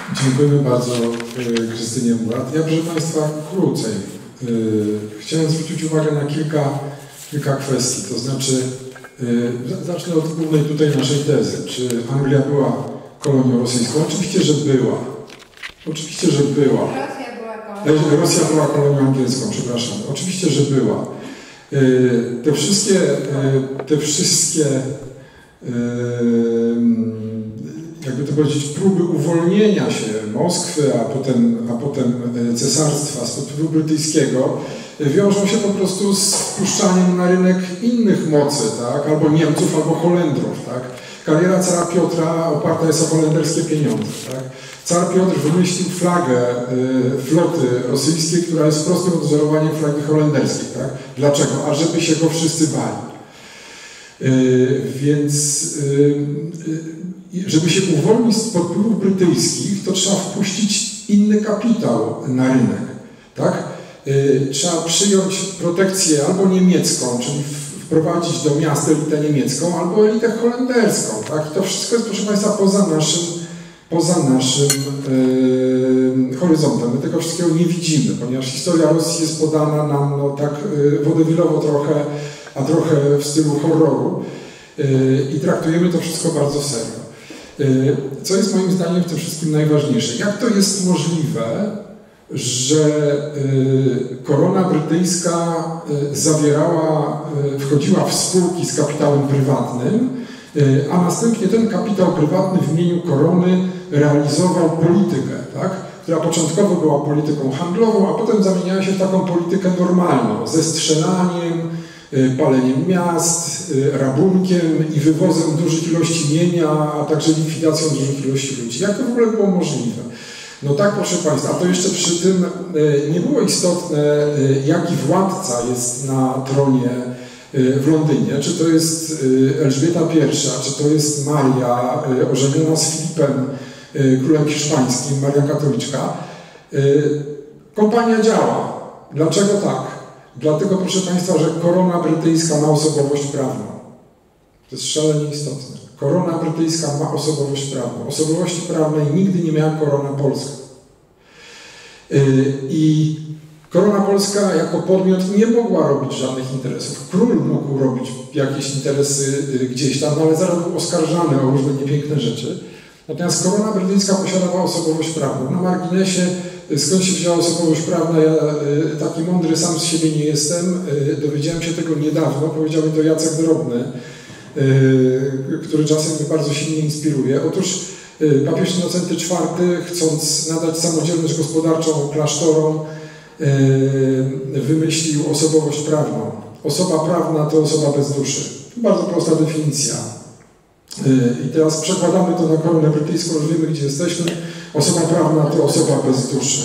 Dziękujemy bardzo Krystynie Murat. Ja, proszę Państwa, krócej. Chciałem zwrócić uwagę na kilka kwestii. To znaczy, zacznę od głównej tutaj naszej tezy. Czy Anglia była kolonią rosyjską? Oczywiście, że była. Oczywiście, że była. Rosja była kolonią angielską, przepraszam. Oczywiście, że była. Te wszystkie jakby to powiedzieć, próby uwolnienia się Moskwy, a potem cesarstwa spod wpływu brytyjskiego wiążą się po prostu z wpuszczaniem na rynek innych mocy, tak? Albo Niemców, albo Holendrów. Tak? Kariera cara Piotra oparta jest o holenderskie pieniądze. Tak? Car Piotr wymyślił flagę floty rosyjskiej, która jest prostym odwzorowaniem flagi holenderskiej. Tak? Dlaczego? A żeby się go wszyscy bali. Więc żeby się uwolnić spod wpływów brytyjskich, to trzeba wpuścić inny kapitał na rynek. Tak? Trzeba przyjąć protekcję albo niemiecką, czyli wprowadzić do miast elitę niemiecką, albo elitę holenderską. Tak? I to wszystko jest, proszę Państwa, poza naszym horyzontem. My tego wszystkiego nie widzimy, ponieważ historia Rosji jest podana nam no, tak wodewilowo trochę, a trochę w stylu horroru i traktujemy to wszystko bardzo serio. Co jest moim zdaniem w tym wszystkim najważniejsze? Jak to jest możliwe, że korona brytyjska wchodziła w spółki z kapitałem prywatnym, a następnie ten kapitał prywatny w imieniu korony realizował politykę, tak? Która początkowo była polityką handlową, a potem zamieniała się w taką politykę normalną, ze strzelaniem, paleniem miast, rabunkiem i wywozem dużych ilości mienia, a także likwidacją dużych ilości ludzi. Jak to w ogóle było możliwe? No tak, proszę Państwa, a to jeszcze przy tym nie było istotne, jaki władca jest na tronie w Londynie, czy to jest Elżbieta I, czy to jest Maria ożeniona z Filipem, królem hiszpańskim, Maria Katoliczka. Kompania działa. Dlaczego tak? Dlatego, proszę Państwa, że korona brytyjska ma osobowość prawną. To jest szalenie istotne. Korona brytyjska ma osobowość prawną. Osobowości prawnej nigdy nie miała korona polska. I korona polska jako podmiot nie mogła robić żadnych interesów. Król mógł robić jakieś interesy gdzieś tam, ale zaraz był oskarżany o różne niepiękne rzeczy. Natomiast korona brytyjska posiadała osobowość prawną. Na marginesie, skąd się wzięła osobowość prawna, ja taki mądry sam z siebie nie jestem. Dowiedziałem się tego niedawno, powiedział mi to Jacek Drobny, który czasem mnie bardzo silnie inspiruje. Otóż papież Innocenty IV, chcąc nadać samodzielność gospodarczą klasztorom, wymyślił osobowość prawną. Osoba prawna to osoba bez duszy. Bardzo prosta definicja. I teraz przekładamy to na koronę brytyjską, już wiemy, gdzie jesteśmy. Osoba prawna to osoba bez duszy.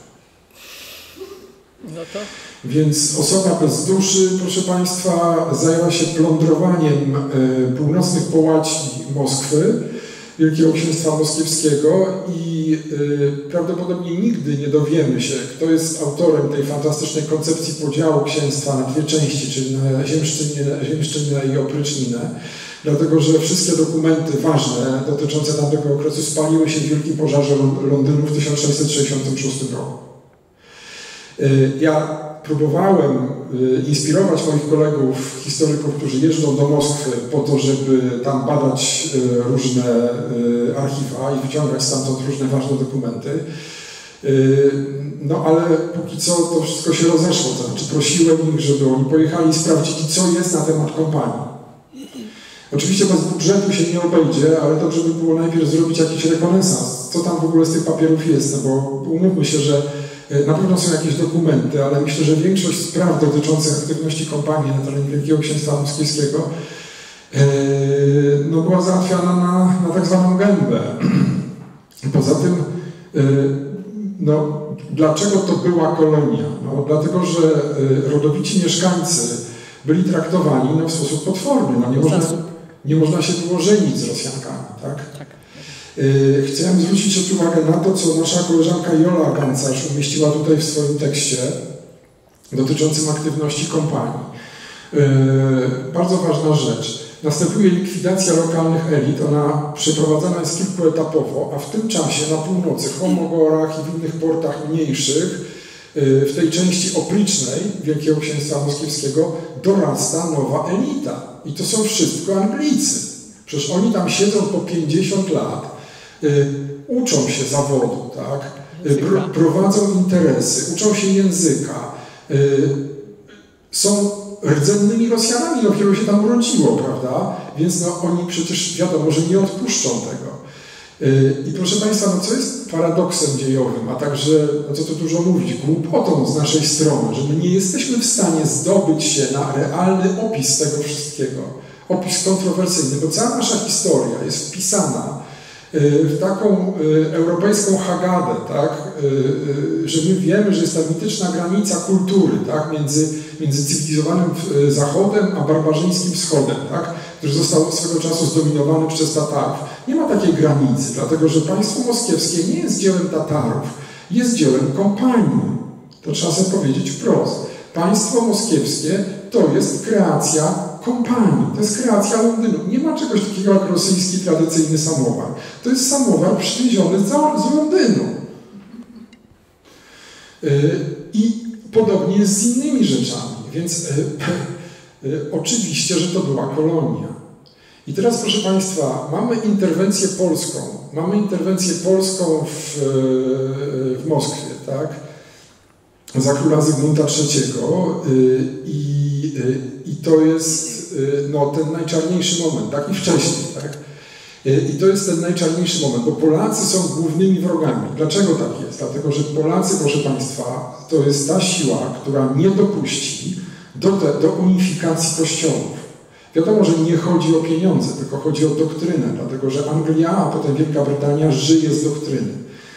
No to? Więc osoba bez duszy, proszę Państwa, zajęła się plądrowaniem północnych połaci Moskwy, Wielkiego Księstwa Moskiewskiego i prawdopodobnie nigdy nie dowiemy się, kto jest autorem tej fantastycznej koncepcji podziału księstwa na dwie części, czyli na ziemszczynę i opryczninę. Dlatego, że wszystkie dokumenty ważne dotyczące tamtego okresu spaliły się w wielkim pożarze Londynu w 1666 roku. Ja próbowałem inspirować moich kolegów, historyków, którzy jeżdżą do Moskwy po to, żeby tam badać różne archiwa i wyciągać stamtąd różne ważne dokumenty. No ale póki co to wszystko się rozeszło. To znaczy prosiłem ich, żeby oni pojechali i sprawdzili, co jest na temat kompanii. Oczywiście bez budżetu się nie obejdzie, ale dobrze by było najpierw zrobić jakiś rekonesans. Co tam w ogóle z tych papierów jest? No bo umówmy się, że na pewno są jakieś dokumenty, ale myślę, że większość spraw dotyczących aktywności kompanii na terenie Wielkiego Księstwa Moskiewskiego no, była załatwiana na tak zwaną gębę. Poza tym, no, dlaczego to była kolonia? No, dlatego, że rodowici mieszkańcy byli traktowani no, w sposób potworny. No, nie można się było żenić z Rosjankami. Tak? Chciałem zwrócić też uwagę na to, co nasza koleżanka Jola Gancarz umieściła tutaj w swoim tekście dotyczącym aktywności kompanii. Bardzo ważna rzecz. następuje likwidacja lokalnych elit, ona przeprowadzana jest kilkuetapowo, a w tym czasie na północy, w Chomogorach i w innych portach mniejszych, w tej części oplicznej Wielkiego Księstwa Moskiewskiego dorasta nowa elita. I to są wszystko Anglicy. Przecież oni tam siedzą po 50 lat, uczą się zawodu, tak? Prowadzą interesy, uczą się języka, są rdzennymi Rosjanami, no wielu się tam urodziło, prawda? Więc no, oni przecież wiadomo, że nie odpuszczą tego. I proszę Państwa, no co jest paradoksem dziejowym, a także, no co tu dużo mówić, głupotą z naszej strony, że my nie jesteśmy w stanie zdobyć się na realny opis tego wszystkiego, opis kontrowersyjny, bo cała nasza historia jest wpisana w taką europejską Haggadę, tak? Że my wiemy, że jest ta mityczna granica kultury, tak? między cywilizowanym Zachodem a barbarzyńskim Wschodem, tak? Który został swego czasu zdominowany przez Tatarów. Nie ma takiej granicy, dlatego że państwo moskiewskie nie jest dziełem Tatarów, jest dziełem kompanii. To trzeba sobie powiedzieć wprost. Państwo moskiewskie to jest kreacja kompanii, to jest kreacja Londynu. Nie ma czegoś takiego jak rosyjski tradycyjny samowar. To jest samowar przywieziony z Londynu. I podobnie jest z innymi rzeczami, więc oczywiście, że to była kolonia. I teraz, proszę Państwa, mamy interwencję polską. Mamy interwencję polską w Moskwie, tak? Za króla Zygmunta III i to jest no, ten najczarniejszy moment, tak? I wcześniej, tak? I to jest ten najczarniejszy moment, bo Polacy są głównymi wrogami. Dlaczego tak jest? Dlatego, że Polacy, proszę Państwa, to jest ta siła, która nie dopuści do unifikacji kościołów. Wiadomo, że nie chodzi o pieniądze, tylko chodzi o doktrynę, dlatego że Anglia, a potem Wielka Brytania żyje z doktryny.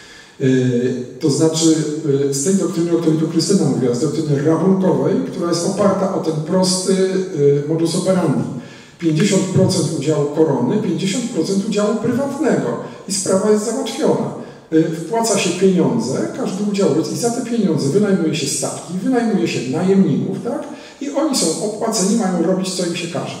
To znaczy z tej doktryny, o której tu Krystyna mówiła, z doktryny rabunkowej, która jest oparta o ten prosty modus operandi. 50% udziału korony, 50% udziału prywatnego i sprawa jest załatwiona. Wpłaca się pieniądze, każdy udziałowiec i za te pieniądze wynajmuje się statki, wynajmuje się najemników, tak? I oni są opłaceni, mają robić, co im się każe.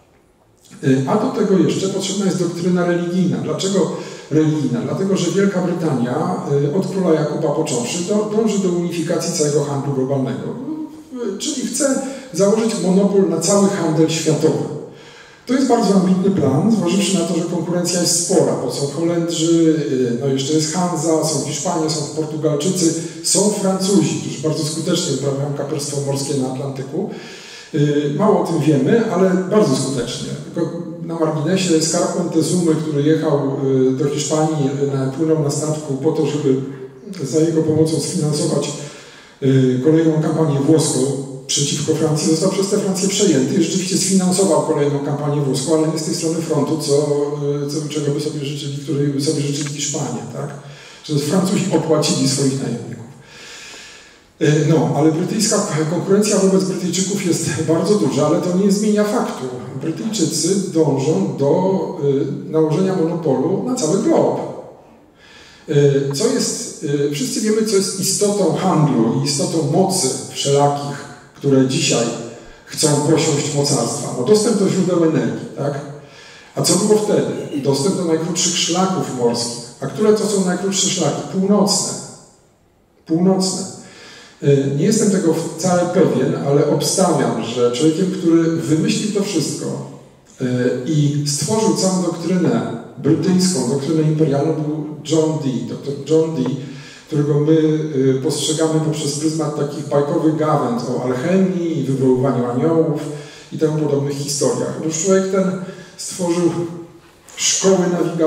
A do tego jeszcze potrzebna jest doktryna religijna. Dlaczego religijna? Dlatego, że Wielka Brytania od króla Jakuba począwszy dąży do unifikacji całego handlu globalnego. Czyli chce założyć monopol na cały handel światowy. To jest bardzo ambitny plan, zważywszy na to, że konkurencja jest spora, bo są Holendrzy, no jeszcze jest Hanza, są Hiszpanie, są Portugalczycy, są Francuzi, którzy bardzo skutecznie uprawiają kaperstwo morskie na Atlantyku. Mało o tym wiemy, ale bardzo skutecznie. Tylko na marginesie Skarb Montezumy, który jechał do Hiszpanii, płynął na statku po to, żeby za jego pomocą sfinansować kolejną kampanię włoską przeciwko Francji, został przez tę Francję przejęty i rzeczywiście sfinansował kolejną kampanię włoską, ale nie z tej strony frontu, czego by sobie życzyli, której by sobie życzyli Hiszpanie, tak? Że Francuzi opłacili swoich najemników. No, ale brytyjska konkurencja wobec Brytyjczyków jest bardzo duża, ale to nie zmienia faktu. Brytyjczycy dążą do nałożenia monopolu na cały glob. Co jest, wszyscy wiemy, co jest istotą handlu i istotą mocy wszelakich, które dzisiaj chcą posiąść mocarstwa. No, dostęp do źródeł energii, tak? A co było wtedy? Dostęp do najkrótszych szlaków morskich. A które to są najkrótsze szlaki? Północne. Północne. Nie jestem tego wcale pewien, ale obstawiam, że człowiekiem, który wymyślił to wszystko i stworzył całą doktrynę brytyjską, doktrynę imperialną, był John Dee, dr John Dee, którego my postrzegamy poprzez pryzmat takich bajkowych gawęd o alchemii, wywoływaniu aniołów i temu podobnych historiach. Otóż człowiek ten stworzył szkoły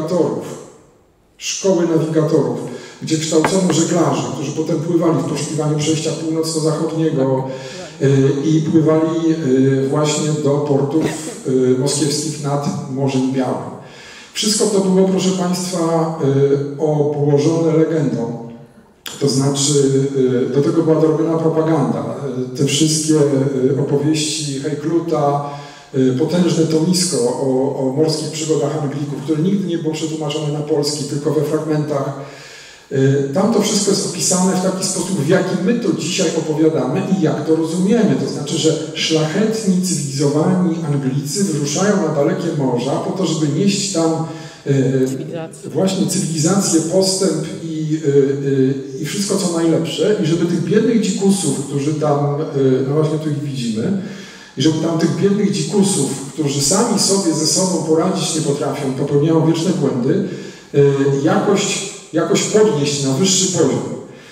nawigatorów, gdzie kształcono żeglarzy, którzy potem pływali w poszukiwaniu przejścia północno-zachodniego i pływali właśnie do portów moskiewskich nad Morzem Białym. Wszystko to było, proszę Państwa, obłożone legendą. To znaczy, do tego była dorobiona propaganda. Te wszystkie opowieści Heikluta, potężne tomisko o morskich przygodach Anglików, które nigdy nie było przetłumaczone na polski, tylko we fragmentach Tam to wszystko jest opisane w taki sposób, w jaki my to dzisiaj opowiadamy i jak to rozumiemy. To znaczy, że szlachetni, cywilizowani Anglicy wyruszają na dalekie morza po to, żeby nieść tam właśnie cywilizację, postęp i wszystko co najlepsze i żeby tych biednych dzikusów, którzy tam, no właśnie tu ich widzimy, i żeby tam tych biednych dzikusów, którzy sami sobie ze sobą poradzić nie potrafią, popełniają wieczne błędy, jakoś podnieść na wyższy poziom.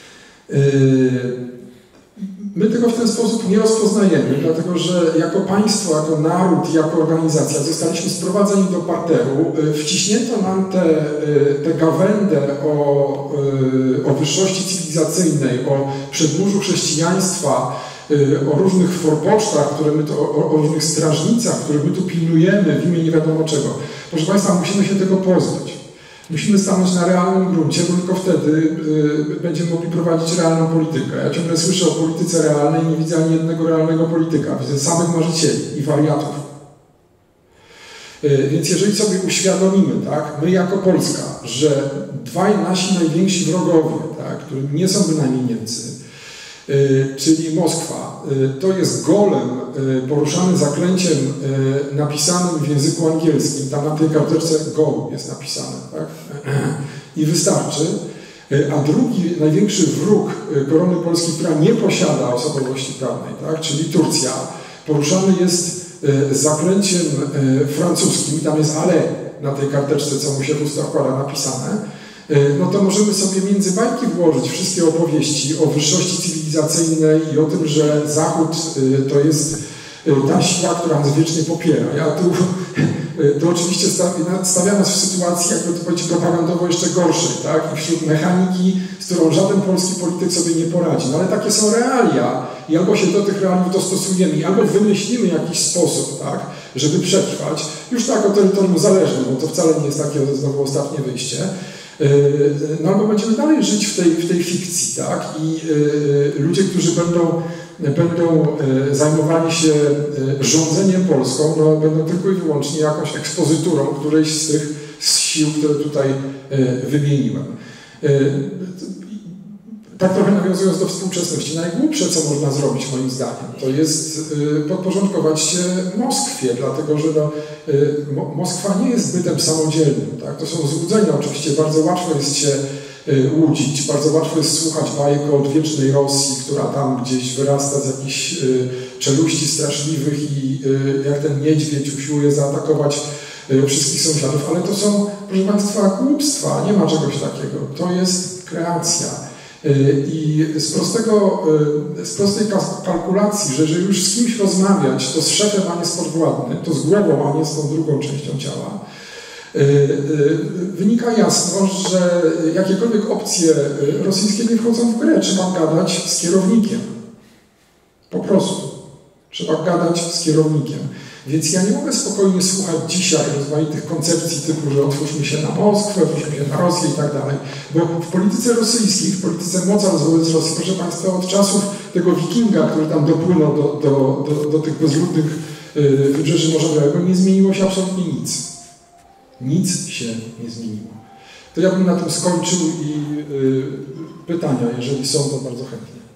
My tego w ten sposób nie rozpoznajemy, dlatego że jako państwo, jako naród, jako organizacja zostaliśmy sprowadzeni do parteru, wciśnięto nam tę gawędę o wyższości cywilizacyjnej, o przedmurzu chrześcijaństwa, o różnych forpocztach, o różnych strażnicach, których my tu pilnujemy w imię nie wiadomo czego. Proszę Państwa, musimy się tego pozbyć. Musimy stanąć na realnym gruncie, bo tylko wtedy będziemy mogli prowadzić realną politykę. Ja ciągle słyszę o polityce realnej i nie widzę ani jednego realnego polityka. Widzę samych marzycieli i wariatów. Więc jeżeli sobie uświadomimy, tak, my jako Polska, że dwaj nasi najwięksi wrogowie, tak, którymi nie są bynajmniej Niemcy, czyli Moskwa, to jest golem poruszany zaklęciem napisanym w języku angielskim, tam na tej karteczce go jest napisane, tak? I wystarczy. A drugi, największy wróg korony polskiej, która nie posiada osobowości prawnej, tak? Czyli Turcja, poruszany jest zaklęciem francuskim, tam jest ale na tej karteczce, co mu się w usta wkłada, napisane, no to możemy sobie między bajki włożyć wszystkie opowieści o wyższości cywilizacyjnej i o tym, że Zachód to jest ta siła, która nas wiecznie popiera. To oczywiście stawia nas w sytuacji, jakby to powiedzieć, propagandowo jeszcze gorszej, tak? I wśród mechaniki, z którą żaden polski polityk sobie nie poradzi. No ale takie są realia i albo się do tych realiów dostosujemy, albo wymyślimy jakiś sposób, tak? Żeby przetrwać. Już tak o terytorium zależne, bo to wcale nie jest takie znowu ostatnie wyjście. No albo będziemy dalej żyć w tej fikcji, tak? I ludzie, którzy będą zajmowali się rządzeniem Polską, no będą tylko i wyłącznie jakąś ekspozyturą którejś z tych sił, które tutaj wymieniłem. Tak trochę nawiązując do współczesności, najgłupsze, co można zrobić moim zdaniem, to jest podporządkować się Moskwie, dlatego że Moskwa nie jest bytem samodzielnym. Tak? To są złudzenia oczywiście, bardzo łatwo jest się łudzić, bardzo łatwo jest słuchać bajek o odwiecznej Rosji, która tam gdzieś wyrasta z jakichś czeluści straszliwych i jak ten niedźwiedź usiłuje zaatakować wszystkich sąsiadów, ale to są, proszę Państwa, głupstwa, nie ma czegoś takiego, to jest kreacja. I z prostej kalkulacji, że jeżeli już z kimś rozmawiać, to z szefem, a nie z podwładnym, to z głową, a nie z tą drugą częścią ciała, wynika jasno, że jakiekolwiek opcje rosyjskie nie wchodzą w grę. Trzeba gadać z kierownikiem. Po prostu. Trzeba gadać z kierownikiem. Więc ja nie mogę spokojnie słuchać dzisiaj rozmaitych koncepcji typu, że otwórzmy się na Moskwę, otwórzmy się na Rosję i tak dalej. Bo w polityce rosyjskiej, w polityce mocarstw wobec Rosji, proszę Państwa, od czasów tego wikinga, który tam dopłynął do tych bezludnych wybrzeży Morza Białego, nie zmieniło się absolutnie nic. Nic się nie zmieniło. To ja bym na tym skończył i pytania, jeżeli są, to bardzo chętnie.